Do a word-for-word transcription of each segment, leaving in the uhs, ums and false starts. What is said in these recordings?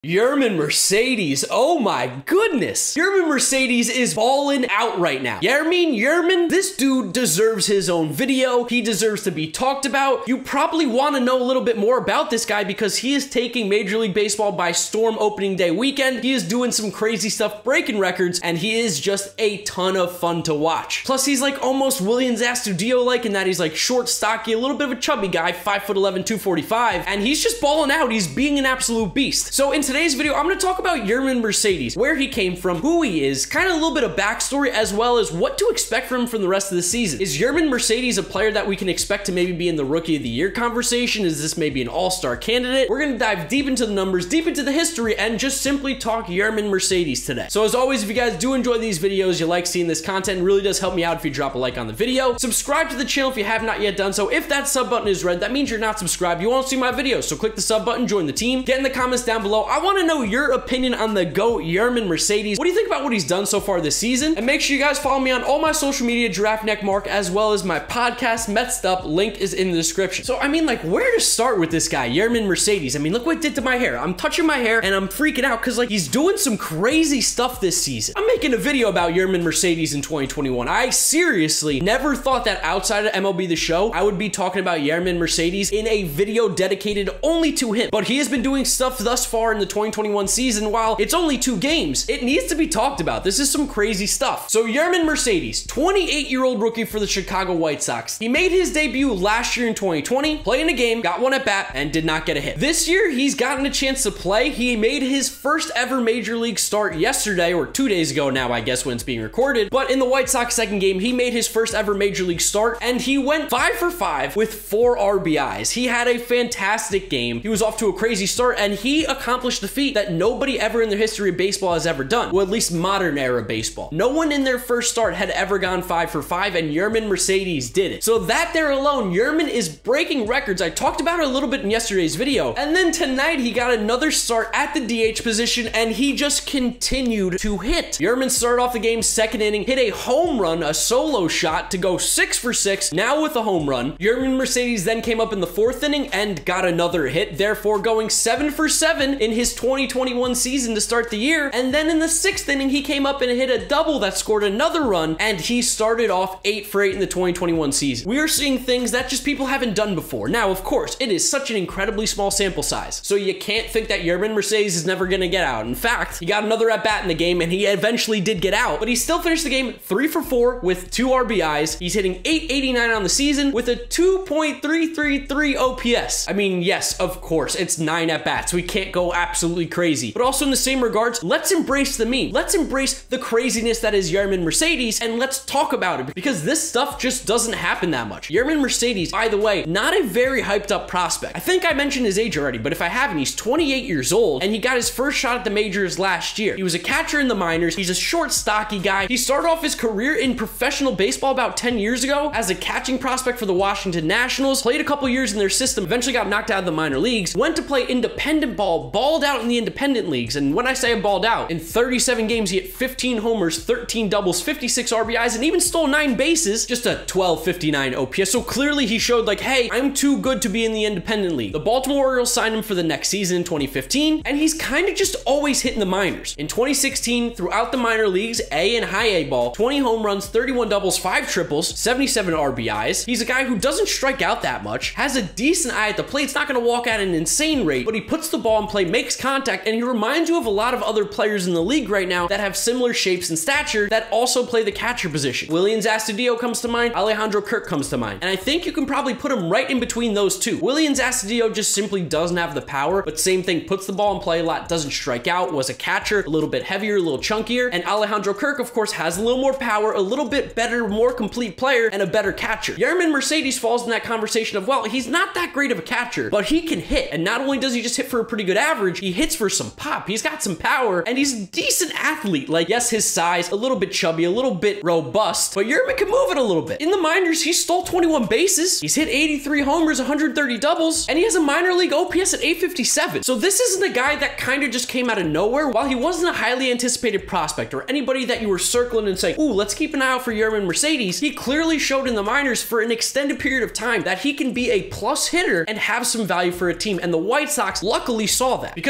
Yermin Mercedes, oh my goodness. Yermin Mercedes is balling out right now. Yermin, Yermin, this dude deserves his own video. He deserves to be talked about. You probably want to know a little bit more about this guy because he is taking Major League Baseball by storm opening day weekend. He is doing some crazy stuff, breaking records, and he is just a ton of fun to watch. Plus, he's like almost Willians Astudillo-like in that he's like short, stocky, a little bit of a chubby guy, five foot eleven, two forty-five, and he's just balling out. He's being an absolute beast. So in today's video, I'm going to talk about Yermin Mercedes, where he came from, who he is, kind of a little bit of backstory, as well as what to expect from him from the rest of the season. Is Yermin Mercedes a player that we can expect to maybe be in the Rookie of the Year conversation? Is this maybe an all-star candidate? We're going to dive deep into the numbers, deep into the history, and just simply talk Yermin Mercedes today. So as always, if you guys do enjoy these videos, you like seeing this content, it really does help me out if you drop a like on the video. Subscribe to the channel if you have not yet done so. If that sub button is red, that means you're not subscribed. You won't see my videos, so click the sub button, join the team. Get in the comments down below. I want to know your opinion on the GOAT Yermin Mercedes. What do you think about what he's done so far this season? And make sure you guys follow me on all my social media, Giraffe Neck Mark, as well as my podcast, Metsed Up. Link is in the description. So, I mean, like, where to start with this guy, Yermin Mercedes? I mean, look what it did to my hair. I'm touching my hair, and I'm freaking out because, like, he's doing some crazy stuff this season. I'm making a video about Yermin Mercedes in twenty twenty-one. I seriously never thought that outside of M L B The Show, I would be talking about Yermin Mercedes in a video dedicated only to him. But he has been doing stuff thus far in the twenty twenty-one season. While it's only two games, it needs to be talked about. This is some crazy stuff. So Yermin Mercedes, twenty-eight-year-old rookie for the Chicago White Sox. He made his debut last year in twenty twenty, playing a game, got one at bat, and did not get a hit. This year, he's gotten a chance to play. He made his first ever Major League start yesterday, or two days ago now, I guess, when it's being recorded. But in the White Sox second game, he made his first ever Major League start, and he went five for five with four R B Is. He had a fantastic game. He was off to a crazy start, and he accomplished the feat that nobody ever in the history of baseball has ever done. Well, at least modern era baseball. No one in their first start had ever gone five for five, and Yermin Mercedes did it. So that there alone, Yermin is breaking records. I talked about it a little bit in yesterday's video. And then tonight, he got another start at the D H position, and he just continued to hit. Yermin started off the game second inning, hit a home run, a solo shot to go six for six, now with a home run. Yermin Mercedes then came up in the fourth inning and got another hit, therefore going seven for seven in his twenty twenty-one season to start the year. And then in the sixth inning, he came up and hit a double that scored another run, and he started off eight for eight in the twenty twenty-one season. We are seeing things that just people haven't done before. Now, of course, it is such an incredibly small sample size, so you can't think that Yermin Mercedes is never gonna get out. In fact, he got another at bat in the game, and he eventually did get out, but he still finished the game three for four with two R B Is. He's hitting eight eighty-nine on the season with a two point three three three O P S. I mean, yes, of course, it's nine at bats. We can't go absolutely crazy, but also in the same regards, let's embrace the meme. Let's embrace the craziness that is Yermin Mercedes, and let's talk about it, because this stuff just doesn't happen that much. Yermin Mercedes, by the way, not a very hyped up prospect. I think I mentioned his age already, but if I haven't, he's twenty-eight years old, and he got his first shot at the majors last year. He was a catcher in the minors. He's a short, stocky guy. He started off his career in professional baseball about ten years ago as a catching prospect for the Washington Nationals, played a couple years in their system, eventually got knocked out of the minor leagues, went to play independent ball, balled out in the independent leagues, and when I say balled out, in thirty-seven games, he hit fifteen homers, thirteen doubles, fifty-six R B Is, and even stole nine bases, just a twelve fifty-nine O P S. So clearly he showed like, hey, I'm too good to be in the independent league. The Baltimore Orioles signed him for the next season in twenty fifteen, and he's kind of just always hitting the minors. In twenty sixteen, throughout the minor leagues, A and high A ball, twenty home runs, thirty-one doubles, five triples, seventy-seven R B Is. He's a guy who doesn't strike out that much, has a decent eye at the plate. It's not going to walk at an insane rate, but he puts the ball in play, makes contact, and he reminds you of a lot of other players in the league right now that have similar shapes and stature that also play the catcher position. Willians Astudillo comes to mind, Alejandro Kirk comes to mind, and I think you can probably put him right in between those two. Willians Astudillo just simply doesn't have the power, but same thing, puts the ball in play a lot, doesn't strike out, was a catcher, a little bit heavier, a little chunkier, and Alejandro Kirk, of course, has a little more power, a little bit better, more complete player, and a better catcher. Yermin Mercedes falls in that conversation of, well, he's not that great of a catcher, but he can hit, and not only does he just hit for a pretty good average, he hits for some pop. He's got some power, and he's a decent athlete. Like, yes, his size, a little bit chubby, a little bit robust, but Yermin can move it a little bit. In the minors, he stole twenty-one bases, he's hit eighty-three homers, one hundred thirty doubles, and he has a minor league O P S at eight fifty-seven. So this isn't a guy that kind of just came out of nowhere. While he wasn't a highly anticipated prospect or anybody that you were circling and saying, ooh, let's keep an eye out for Yermin Mercedes, he clearly showed in the minors for an extended period of time that he can be a plus hitter and have some value for a team, and the White Sox luckily saw that, because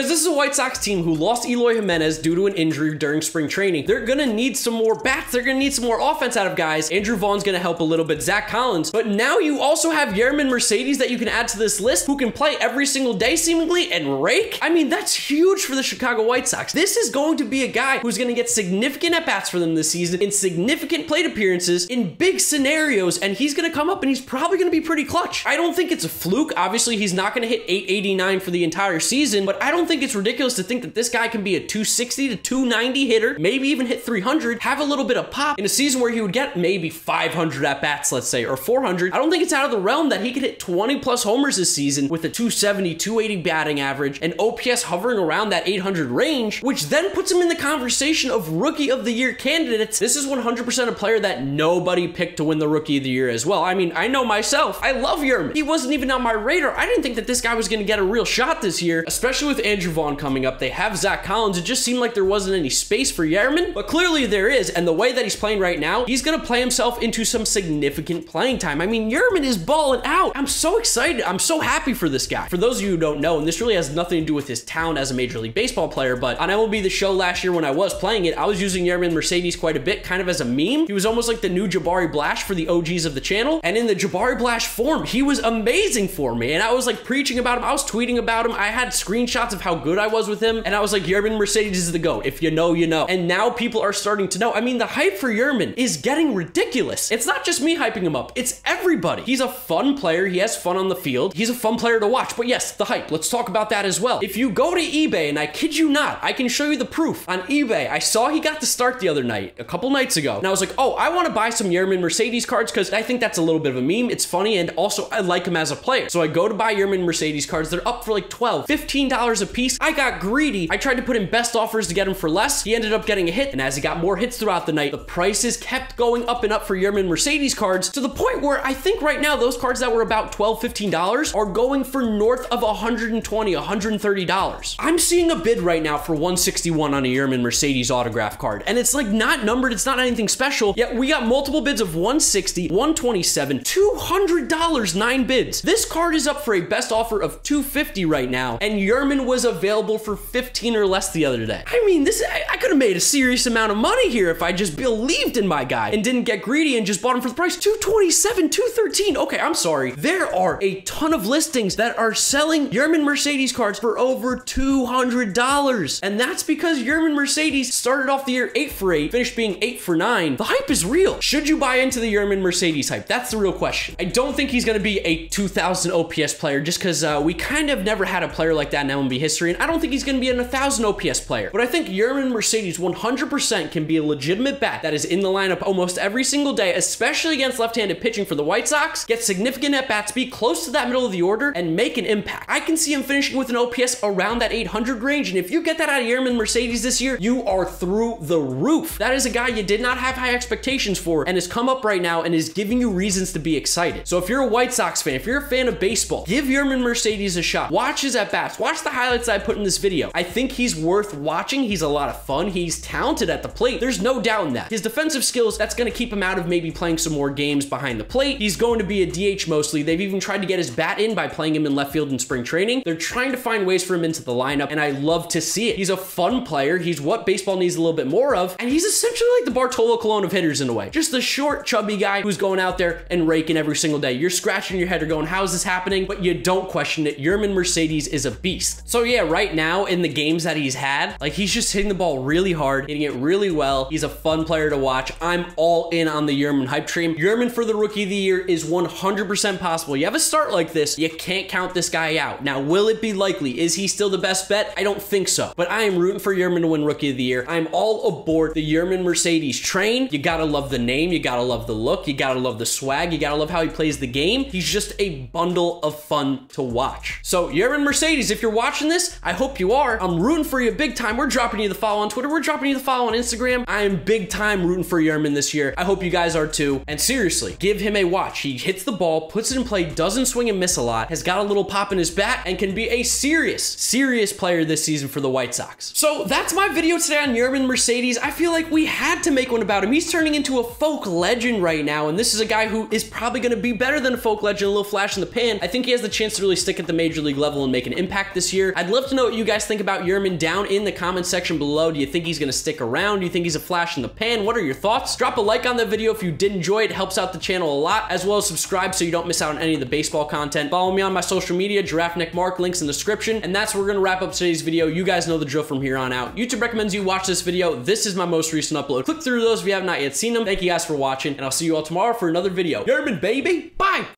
Because this is a White Sox team who lost Eloy Jimenez due to an injury during spring training. They're gonna need some more bats. They're gonna need some more offense out of guys. Andrew Vaughn's gonna help a little bit, Zach Collins. But now you also have Yermin Mercedes that you can add to this list, who can play every single day seemingly and rake. I mean, that's huge for the Chicago White Sox. This is going to be a guy who's gonna get significant at-bats for them this season, in significant plate appearances, in big scenarios, and he's gonna come up and he's probably gonna be pretty clutch. I don't think it's a fluke. Obviously, he's not gonna hit eight eighty-nine for the entire season, but I don't think it's ridiculous to think that this guy can be a two sixty to two ninety hitter, maybe even hit three hundred, have a little bit of pop in a season where he would get maybe five hundred at-bats, let's say, or four hundred. I don't think it's out of the realm that he could hit twenty plus homers this season with a two seventy, two eighty batting average, and O P S hovering around that eight hundred range, which then puts him in the conversation of Rookie of the Year candidates. This is one hundred percent a player that nobody picked to win the Rookie of the Year as well. I mean, I know myself. I love Yermin. He wasn't even on my radar. I didn't think that this guy was going to get a real shot this year, especially with Andrew Vaughn coming up. They have Zach Collins. It just seemed like there wasn't any space for Yermin, but clearly there is, and the way that he's playing right now, he's going to play himself into some significant playing time. I mean, Yermin is balling out. I'm so excited. I'm so happy for this guy. For those of you who don't know, and this really has nothing to do with his talent as a Major League Baseball player, but on M L B The Show last year when I was playing it, I was using Yermin Mercedes quite a bit, kind of as a meme. He was almost like the new Jabari Blash for the O Gs of the channel, and in the Jabari Blash form, he was amazing for me, and I was like preaching about him. I was tweeting about him. I had screenshots of how good I was with him, and I was like, Yermin Mercedes is the GOAT. If you know, you know. And now people are starting to know. I mean, the hype for Yermin is getting ridiculous. It's not just me hyping him up. It's everybody. He's a fun player. He has fun on the field. He's a fun player to watch. But yes, the hype. Let's talk about that as well. If you go to eBay, and I kid you not, I can show you the proof. On eBay, I saw he got the start the other night, a couple nights ago, and I was like, oh, I want to buy some Yermin Mercedes cards because I think that's a little bit of a meme. It's funny, and also I like him as a player. So I go to buy Yermin Mercedes cards. They're up for like twelve, fifteen dollars a piece. I got greedy. I tried to put in best offers to get him for less. He ended up getting a hit, and as he got more hits throughout the night, the prices kept going up and up for Yermin Mercedes cards to the point where I think right now those cards that were about twelve, fifteen dollars are going for north of one hundred twenty, one hundred thirty dollars. I'm seeing a bid right now for one sixty-one on a Yermin Mercedes autograph card, and it's like not numbered. It's not anything special, yet we got multiple bids of one sixty, one twenty-seven, two hundred dollars, nine bids. This card is up for a best offer of two fifty right now, and Yermin was available for fifteen or less the other day. I mean, this I, I could have made a serious amount of money here if I just believed in my guy and didn't get greedy and just bought him for the price. two twenty-seven, two thirteen. Okay, I'm sorry. There are a ton of listings that are selling Yermin Mercedes cards for over two hundred dollars, and that's because Yermin Mercedes started off the year eight for eight, finished being eight for nine. The hype is real. Should you buy into the Yermin Mercedes hype? That's the real question. I don't think he's going to be a two thousand O P S player just because uh, we kind of never had a player like that in M L B history, and I don't think he's going to be an one thousand O P S player, but I think Yermin Mercedes one hundred percent can be a legitimate bat that is in the lineup almost every single day, especially against left-handed pitching for the White Sox, get significant at-bats, be close to that middle of the order, and make an impact. I can see him finishing with an O P S around that eight hundred range, and if you get that out of Yermin Mercedes this year, you are through the roof. That is a guy you did not have high expectations for and has come up right now and is giving you reasons to be excited. So if you're a White Sox fan, if you're a fan of baseball, give Yermin Mercedes a shot. Watch his at-bats. Watch the highlights I put in this video. I think he's worth watching. He's a lot of fun. He's talented at the plate. There's no doubt in that. His defensive skills, that's going to keep him out of maybe playing some more games behind the plate. He's going to be a D H mostly. They've even tried to get his bat in by playing him in left field in spring training. They're trying to find ways for him into the lineup, and I love to see it. He's a fun player. He's what baseball needs a little bit more of, and he's essentially like the Bartolo Colon of hitters in a way. Just the short, chubby guy who's going out there and raking every single day. You're scratching your head or going, how is this happening? But you don't question it. Yermin Mercedes is a beast. So yeah, right now in the games that he's had, like he's just hitting the ball really hard, hitting it really well. He's a fun player to watch. I'm all in on the Yermin hype train. Yermin for the Rookie of the Year is one hundred percent possible. You have a start like this, you can't count this guy out. Now, will it be likely? Is he still the best bet? I don't think so, but I am rooting for Yermin to win Rookie of the Year. I'm all aboard the Yermin Mercedes train. You gotta love the name, you gotta love the look, you gotta love the swag, you gotta love how he plays the game. He's just a bundle of fun to watch. So Yermin Mercedes, if you're watching this, I hope you are. I'm rooting for you big time. We're dropping you the follow on Twitter. We're dropping you the follow on Instagram. I am big time rooting for Yermin this year. I hope you guys are too. And seriously, give him a watch. He hits the ball, puts it in play, doesn't swing and miss a lot, has got a little pop in his bat, and can be a serious, serious player this season for the White Sox. So that's my video today on Yermin Mercedes. I feel like we had to make one about him. He's turning into a folk legend right now, and this is a guy who is probably going to be better than a folk legend, a little flash in the pan. I think he has the chance to really stick at the major league level and make an impact this year. I'd love to know what you guys think about Yermin down in the comment section below. Do you think he's gonna stick around? Do you think he's a flash in the pan? What are your thoughts? Drop a like on the video if you did enjoy it. It helps out the channel a lot, as well as subscribe so you don't miss out on any of the baseball content. Follow me on my social media, Giraffe Neck Mark, links in the description, and that's where we're gonna wrap up today's video. You guys know the drill from here on out. YouTube recommends you watch this video. This is my most recent upload. Click through those if you have not yet seen them. Thank you guys for watching, and I'll see you all tomorrow for another video. Yermin, baby, bye!